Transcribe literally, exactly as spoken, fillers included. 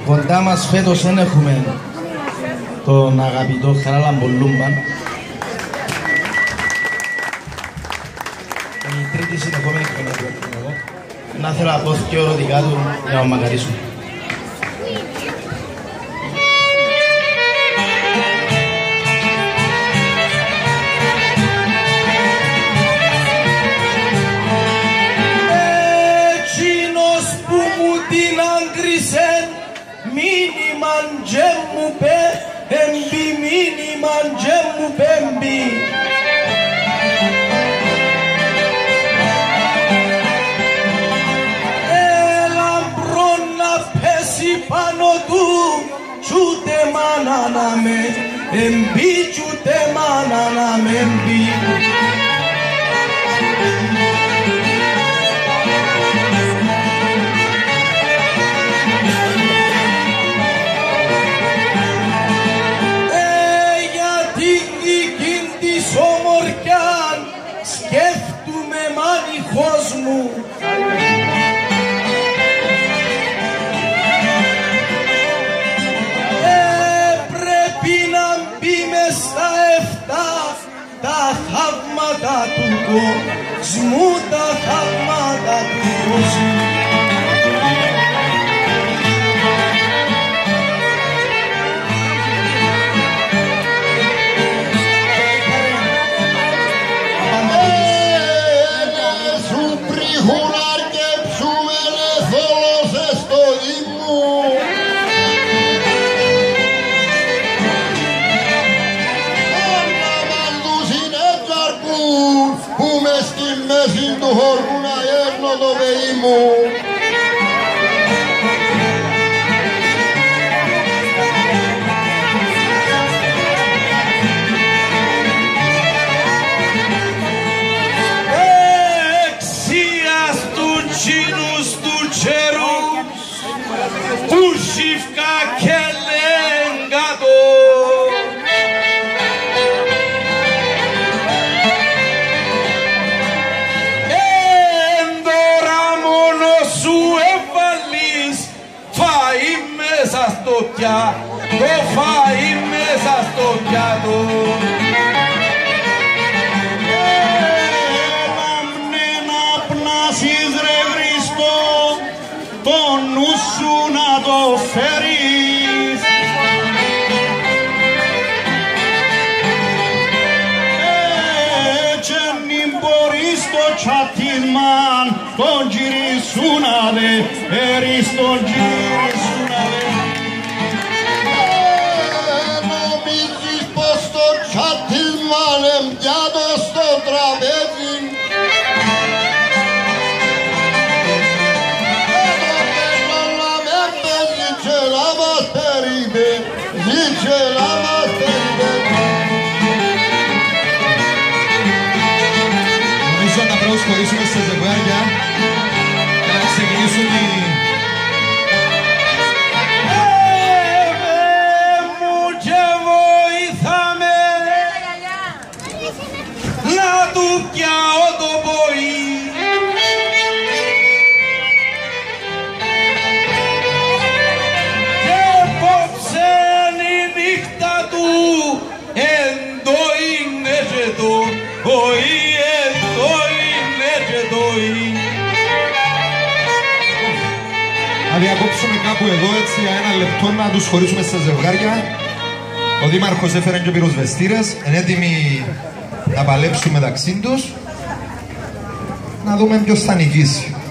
Κοντά μας φέτος δεν έχουμε τον αγαπητό Χαράλαμπο-Λούμπαν. Η τρίτη συνεχόμενη χρονιά που έχουμε εγώ. Να θέλω να πω και ερωτικά του για να μακαρίσω. Εκείνος που μου την άγκρισεν μήνυμαν και μου πέ εμπι, μήνυμαν και μου πέμπει. Πάνω του τσούτε μάνα να με εμπί, τσούτε μάνα να με εμπί. Ε, για την δική της ομορφιάν σκέφτομαι μάνιχος μου. Τα θαύματα του κόσμου, τα θαύματα του κόσμου. Σου πρίχουν αρκεψούμε λεθόλωσες στο Δήμο. Που μες στη μέση του χώρου να έρνω το παιδί μου. Εξίας του τσίνους του τσέρου που σιφκά και λέγκατο. Το φαΐ μέσα στο πιάτο. Έλα μνε να πνάσεις ρε Χριστό, το νου σου να το φέρεις. Έτσι μην μπορείς το τσατισμάν, τον γύρι σου να δε έρεις, τον γύρι σου να δε. Τσατισμάνεμ πιάτο στο τραπέζι. Έπρεπε να με παίζει και να μας περιπέζει και να μας περιπέζει. Νομίζω να προσχωρήσουμε στα ζευγάρια και να ξεκινήσουν οι... του πιάω το ποή. Και απόψε η νύχτα του εν το είναι και το ποή, εν το είναι και το ή. Να διακόψουμε κάπου εδώ έτσι για ένα λεπτό να τους χωρίσουμε στα ζευγάρια. Ο Δήμαρχος έφερε και πυροσβεστήρες, είναι έτοιμοι να παλέψουν μεταξύ τους, να δούμε ποιος θα νικήσει.